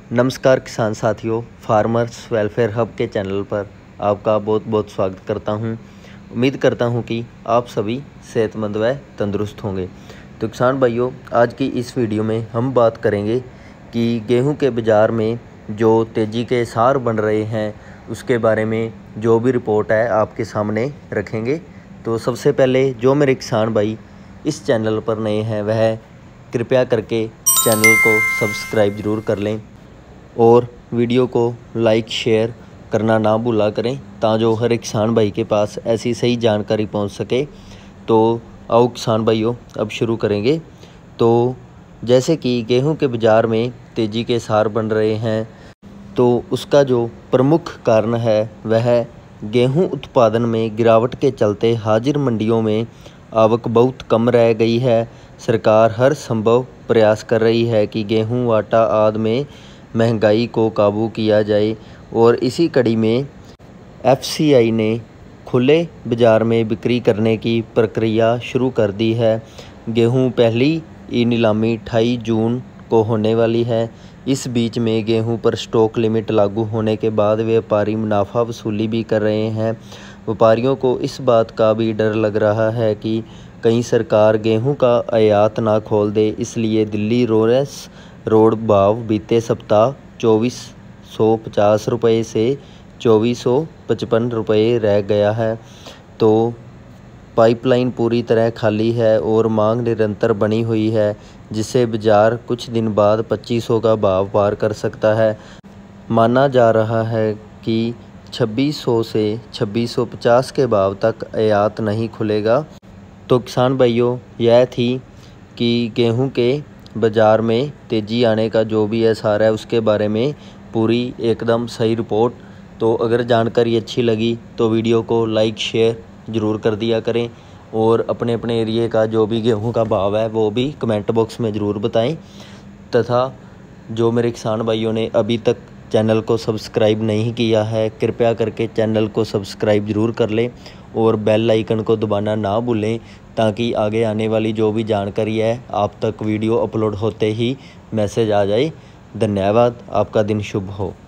नमस्कार किसान साथियों, फार्मर्स वेलफेयर हब के चैनल पर आपका बहुत बहुत स्वागत करता हूं। उम्मीद करता हूं कि आप सभी सेहतमंद व तंदुरुस्त होंगे। तो किसान भाइयों, आज की इस वीडियो में हम बात करेंगे कि गेहूं के बाज़ार में जो तेज़ी के सार बन रहे हैं उसके बारे में जो भी रिपोर्ट है आपके सामने रखेंगे। तो सबसे पहले जो मेरे किसान भाई इस चैनल पर नए हैं वह कृपया करके चैनल को सब्सक्राइब ज़रूर कर लें और वीडियो को लाइक शेयर करना ना भूला करें ताकि हर एक किसान भाई के पास ऐसी सही जानकारी पहुंच सके। तो आओ किसान भाइयों, अब शुरू करेंगे। तो जैसे कि गेहूं के बाज़ार में तेज़ी के सार बन रहे हैं, तो उसका जो प्रमुख कारण है वह गेहूं उत्पादन में गिरावट के चलते हाजिर मंडियों में आवक बहुत कम रह गई है। सरकार हर संभव प्रयास कर रही है कि गेहूं, आटा आदि में महंगाई को काबू किया जाए और इसी कड़ी में एफसीआई ने खुले बाज़ार में बिक्री करने की प्रक्रिया शुरू कर दी है। गेहूं पहली नीलामी 28 जून को होने वाली है। इस बीच में गेहूं पर स्टॉक लिमिट लागू होने के बाद व्यापारी मुनाफा वसूली भी कर रहे हैं। व्यापारियों को इस बात का भी डर लग रहा है कि कहीं सरकार गेहूं का आयात ना खोल दे, इसलिए दिल्ली रोरेस रोड भाव बीते सप्ताह 2450 रुपये से 2455 रुपये रह गया है। तो पाइपलाइन पूरी तरह खाली है और मांग निरंतर बनी हुई है, जिससे बाजार कुछ दिन बाद 2500 का भाव पार कर सकता है। माना जा रहा है कि 2600 से 2650 के भाव तक आयात नहीं खुलेगा। तो किसान भाइयों, यह थी कि गेहूं के बाज़ार में तेज़ी आने का जो भी आसार है उसके बारे में पूरी एकदम सही रिपोर्ट। तो अगर जानकारी अच्छी लगी तो वीडियो को लाइक शेयर ज़रूर कर दिया करें और अपने अपने एरिए का जो भी गेहूं का भाव है वो भी कमेंट बॉक्स में ज़रूर बताएं। तथा जो मेरे किसान भाइयों ने अभी तक चैनल को सब्सक्राइब नहीं किया है, कृपया करके चैनल को सब्सक्राइब ज़रूर कर लें और बेल आइकन को दबाना ना भूलें ताकि आगे आने वाली जो भी जानकारी है आप तक वीडियो अपलोड होते ही मैसेज आ जाए। धन्यवाद। आपका दिन शुभ हो।